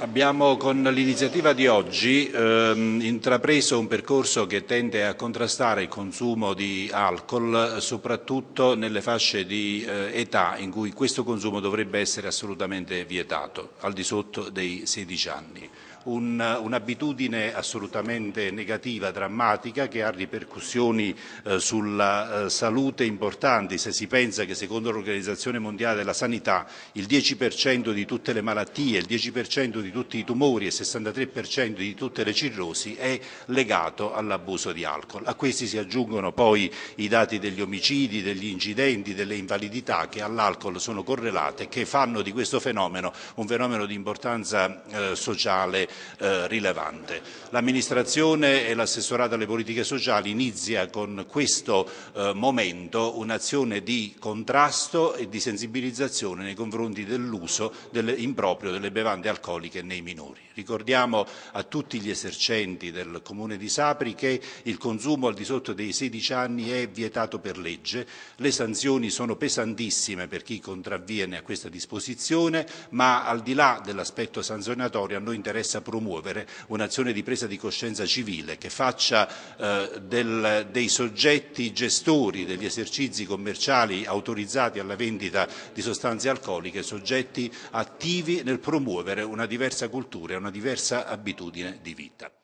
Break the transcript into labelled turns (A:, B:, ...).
A: Abbiamo con l'iniziativa di oggi intrapreso un percorso che tende a contrastare il consumo di alcol, soprattutto nelle fasce di età in cui questo consumo dovrebbe essere assolutamente vietato, al di sotto dei 16 anni. Un'abitudine assolutamente negativa, drammatica, che ha ripercussioni sulla salute importanti, se si pensa che secondo l'Organizzazione Mondiale della Sanità il 10% di tutte le malattie, il 10% di tutti i tumori e il 63% di tutte le cirrosi è legato all'abuso di alcol. A questi si aggiungono poi i dati degli omicidi, degli incidenti, delle invalidità che all'alcol sono correlate e che fanno di questo fenomeno un fenomeno di importanza sociale rilevante. L'amministrazione e l'assessorato alle politiche sociali inizia con questo momento un'azione di contrasto e di sensibilizzazione nei confronti dell'uso improprio delle bevande alcoliche nei minori. Ricordiamo a tutti gli esercenti del Comune di Sapri che il consumo al di sotto dei 16 anni è vietato per legge, le sanzioni sono pesantissime per chi contravviene a questa disposizione, ma al di là dell'aspetto sanzionatorio a noi interessa promuovere un'azione di presa di coscienza civile che faccia dei soggetti gestori degli esercizi commerciali autorizzati alla vendita di sostanze alcoliche soggetti attivi nel promuovere una diversa cultura e una diversa abitudine di vita.